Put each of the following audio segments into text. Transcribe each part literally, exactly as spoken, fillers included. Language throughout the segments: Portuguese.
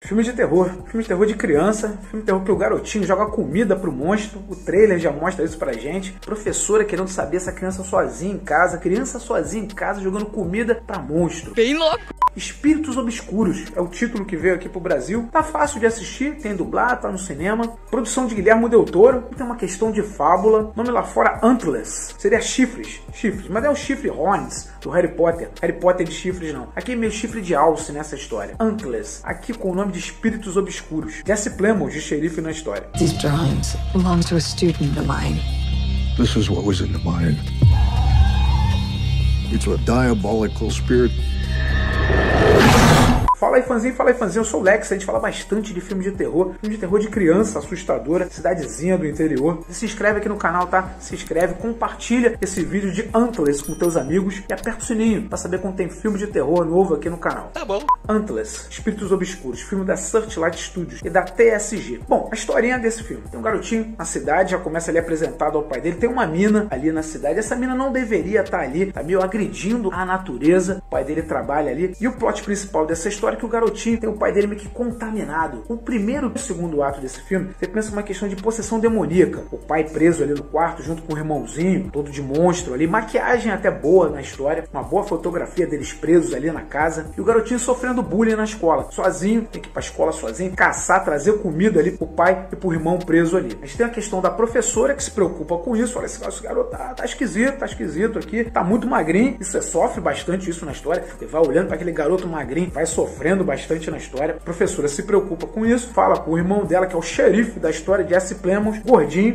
Filme de terror, filme de terror de criança, filme de terror que o garotinho joga comida pro monstro, o trailer já mostra isso pra gente, professora querendo saber essa criança sozinha em casa, criança sozinha em casa jogando comida pra monstro. Bem louco! Espíritos Obscuros é o título que veio aqui pro Brasil, tá fácil de assistir, tem dublado, tá no cinema, produção de Guilherme Del Toro, tem uma questão de fábula, nome lá fora Antlers, seria chifres, chifres, mas é o chifre Horns do Harry Potter, Harry Potter de chifres não, aqui é meio chifre de alce nessa história, Antlers, aqui com o nome de Espíritos Obscuros, Jesse Plemons de xerife na história. These drawings belong to a student of mine. This is what was in the mind. It's a diabolical spirit. Fala aí, fãzinho, fala aí, fãzinho. Eu sou o Lex, a gente fala bastante de filme de terror, filme de terror de criança assustadora, cidadezinha do interior. Se inscreve aqui no canal, tá? Se inscreve, compartilha esse vídeo de Antlers com teus amigos e aperta o sininho pra saber quando tem filme de terror novo aqui no canal. Tá bom. Antlers, Espíritos Obscuros, filme da Searchlight Studios e da T S G. Bom, a historinha desse filme. Tem um garotinho na cidade, já começa ali apresentado ao pai dele. Tem uma mina ali na cidade. Essa mina não deveria estar ali, tá meio agredindo a natureza. O pai dele trabalha ali. E o plot principal dessa história é que o garotinho tem o pai dele meio que contaminado. O primeiro e o segundo ato desse filme, você pensa uma questão de possessão demoníaca. O pai preso ali no quarto junto com o irmãozinho, todo de monstro ali. Maquiagem até boa na história. Uma boa fotografia deles presos ali na casa. E o garotinho sofrendo bullying na escola. Sozinho, tem que ir pra escola sozinho, caçar, trazer comida ali pro pai e pro irmão preso ali. A gente tem a questão da professora que se preocupa com isso. Olha, esse, esse garoto tá, tá esquisito, tá esquisito aqui. Tá muito magrinho. Isso é, sofre bastante isso na história. Ele vai olhando para aquele garoto magrinho, vai sofrendo bastante na história. A professora se preocupa com isso, fala com o irmão dela, que é o xerife da história, Jesse Plemons, gordinho.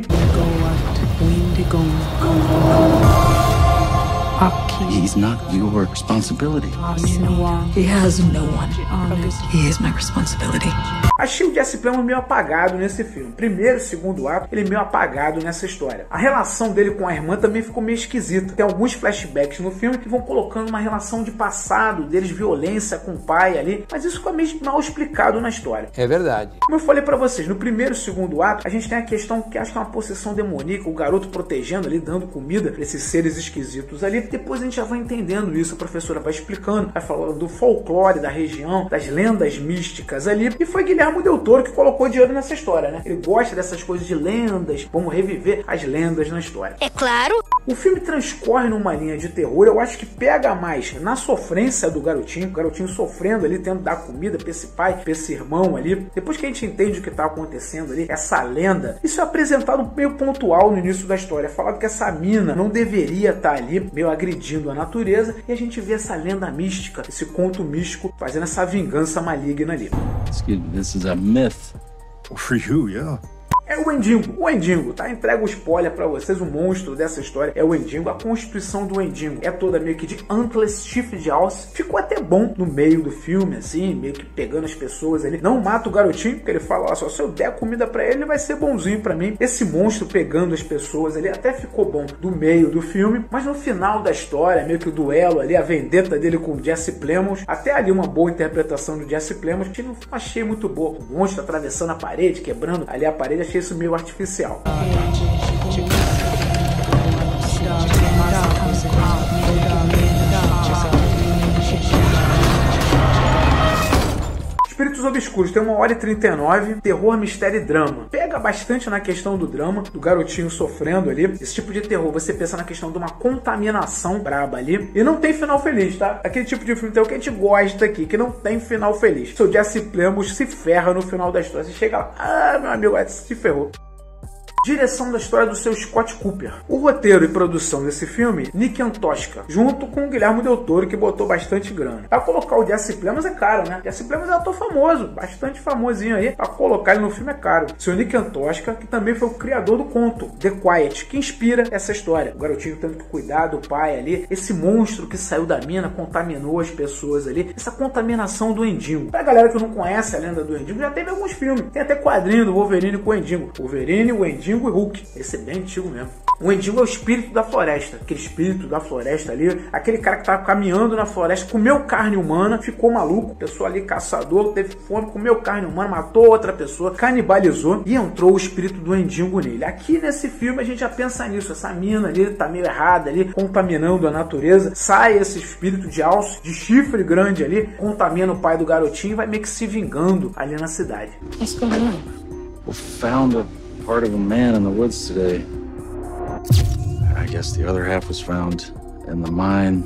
He's not your responsibility. He has no one. He is my responsibility. Achei o Jesse Plemons meio apagado nesse filme. Primeiro e segundo ato, ele é meio apagado nessa história. A relação dele com a irmã também ficou meio esquisita. Tem alguns flashbacks no filme que vão colocando uma relação de passado deles, violência com o pai ali, mas isso ficou meio mal explicado na história. É verdade. Como eu falei pra vocês, no primeiro e segundo ato, a gente tem a questão que acho que é uma possessão demoníaca, o garoto protegendo ali, dando comida pra esses seres esquisitos ali. Depois a gente já vai entendendo isso, a professora vai explicando, vai falando do folclore da região, das lendas místicas ali, e foi Guilherme Del Toro que colocou dinheiro nessa história, né? Ele gosta dessas coisas de lendas, vamos reviver as lendas na história. É claro! O filme transcorre numa linha de terror, eu acho que pega mais na sofrência do garotinho, o garotinho sofrendo ali, tendo que dar comida pra esse pai, pra esse irmão ali. Depois que a gente entende o que tá acontecendo ali, essa lenda, isso é apresentado meio pontual no início da história, é falado que essa mina não deveria estar ali, meio agredindo a natureza, e a gente vê essa lenda mística, esse conto místico, fazendo essa vingança maligna ali. Excuse me, this is a myth. For you, yeah. É o Wendigo, o Wendigo, tá? Entrega o spoiler pra vocês, o monstro dessa história é o Wendigo. A constituição do Wendigo é toda meio que de Antlers, chifre de alce. Ficou até bom no meio do filme, assim, meio que pegando as pessoas ali. Não mata o garotinho, porque ele fala, olha só, se eu der comida pra ele, ele vai ser bonzinho pra mim. Esse monstro pegando as pessoas ali até ficou bom do meio do filme, mas no final da história, meio que o duelo ali, a vendetta dele com o Jesse Plemons, até ali uma boa interpretação do Jesse Plemons, que não achei muito boa. O monstro atravessando a parede, quebrando ali a parede, achei isso meio artificial. Espíritos Obscuros tem uma hora e trinta e nove, terror, mistério e drama. Pega bastante na questão do drama, do garotinho sofrendo ali. Esse tipo de terror, você pensa na questão de uma contaminação braba ali. E não tem final feliz, tá? Aquele tipo de filme terror que a gente gosta aqui, que não tem final feliz. Seu Jesse Plemons se ferra no final da história. Você chega lá, ah, meu amigo, se ferrou. Direção da história do seu Scott Cooper. O roteiro e produção desse filme, Nick Antosca, junto com o Guilherme Del Toro, que botou bastante grana. Pra colocar o Jesse Plemons é caro, né? Jesse Plemons é ator famoso, bastante famosinho aí. Pra colocar ele no filme é caro. Seu Nick Antosca, que também foi o criador do conto The Quiet, que inspira essa história. O garotinho tendo que cuidar do pai ali, esse monstro que saiu da mina, contaminou as pessoas ali, essa contaminação do Wendigo. Pra galera que não conhece a lenda do Wendigo, já teve alguns filmes. Tem até quadrinho do Wolverine com o Wendigo. Wolverine, o Wendigo e Hulk. Esse é bem antigo mesmo. O Wendigo é o espírito da floresta, aquele espírito da floresta ali, aquele cara que tava caminhando na floresta, comeu carne humana, ficou maluco, pessoa ali caçador, teve fome, comeu carne humana, matou outra pessoa, canibalizou e entrou o espírito do Wendigo nele. Aqui nesse filme a gente já pensa nisso, essa mina ali tá meio errada ali, contaminando a natureza, sai esse espírito de alce, de chifre grande ali, contamina o pai do garotinho e vai meio que se vingando ali na cidade. What's going on? We found a part of a man in the woods today. I guess the other half was found in the mine.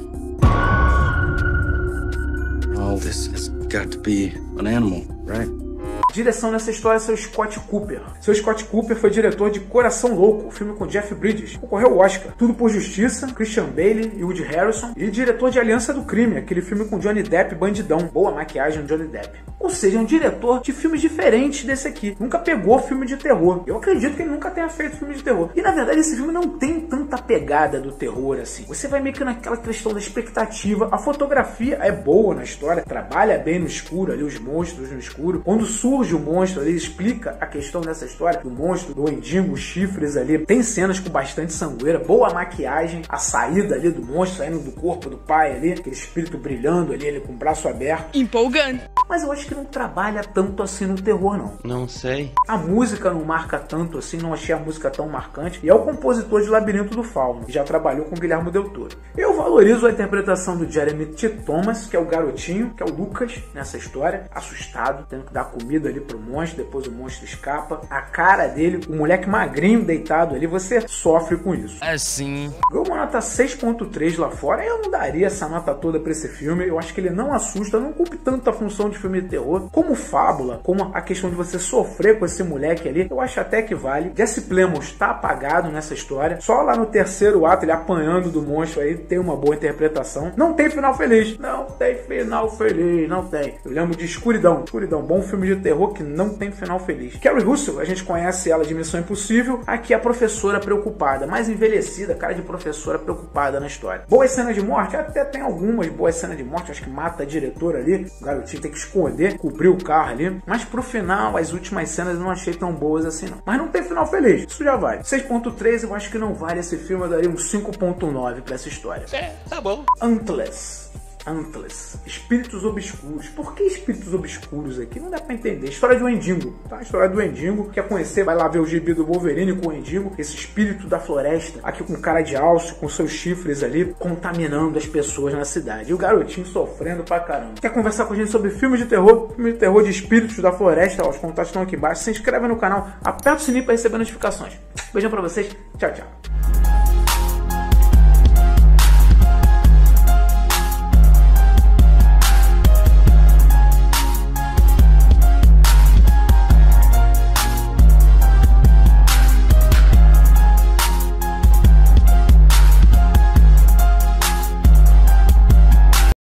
All this has got to be an animal, right? Direção nessa história é seu Scott Cooper. Seu Scott Cooper foi diretor de Coração Louco, o filme com Jeff Bridges. Concorreu ao Oscar. Tudo por Justiça, Christian Bale e Woody Harrelson. E diretor de Aliança do Crime, aquele filme com Johnny Depp, Bandidão. Boa maquiagem, Johnny Depp. Ou seja, é um diretor de filmes diferentes desse aqui. Nunca pegou filme de terror. Eu acredito que ele nunca tenha feito filme de terror. E na verdade esse filme não tem tanta pegada do terror assim. Você vai meio que naquela questão da expectativa. A fotografia é boa na história. Trabalha bem no escuro ali, os monstros no escuro. Quando surge o monstro ali, explica a questão dessa história do monstro, do Wendigo, os chifres ali. Tem cenas com bastante sangueira. Boa maquiagem. A saída ali do monstro, saindo do corpo do pai ali. Aquele espírito brilhando ali, ele com o braço aberto. Empolgante. Mas eu acho que não trabalha tanto assim no terror, não. Não sei. A música não marca tanto assim, não achei a música tão marcante. E é o compositor de Labirinto do Fauno, que já trabalhou com Guilherme Del Toro. Eu valorizo a interpretação do Jeremy T. Thomas, que é o garotinho, que é o Lucas nessa história, assustado, tendo que dar comida ali pro monstro, depois o monstro escapa. A cara dele, o moleque magrinho deitado ali, você sofre com isso. Assim. Ganhou uma nota seis ponto três lá fora. Eu não daria essa nota toda pra esse filme. Eu acho que ele não assusta, não cumpre tanto a função de filme de terror como fábula, como a questão de você sofrer com esse moleque ali. Eu acho até que vale. Jesse Plemons tá apagado nessa história. Só lá no terceiro ato, ele apanhando do monstro aí, tem uma boa interpretação. Não tem final feliz. Não tem final feliz. Não tem. Eu lembro de Escuridão. Escuridão, bom filme de terror que não tem final feliz. Carrie Russell, a gente conhece ela de Missão Impossível. Aqui a professora preocupada, mais envelhecida, cara de professora preocupada na história. Boas cenas de morte? Até tem algumas boas cenas de morte. Acho que mata a diretora ali. O garotinho tem que esconder, cobrir o carro ali. Mas pro final, as últimas cenas eu não achei tão boas assim não. Mas não tem final feliz. Isso já vale. seis ponto três eu acho que não vale esse filme. Eu daria um cinco ponto nove pra essa história. É, tá bom. Antlers. Antlers, espíritos obscuros. Por que espíritos obscuros aqui? Não dá pra entender. História do Wendigo, tá? A história do Wendigo. Quer conhecer? Vai lá ver o gibi do Wolverine com o Wendigo. Esse espírito da floresta, aqui com cara de alce, com seus chifres ali, contaminando as pessoas na cidade. E o garotinho sofrendo pra caramba. Quer conversar com a gente sobre filmes de terror? Filme de terror de espíritos da floresta? Ó, os contatos estão aqui embaixo. Se inscreve no canal, aperta o sininho pra receber notificações. Beijão pra vocês. Tchau, tchau.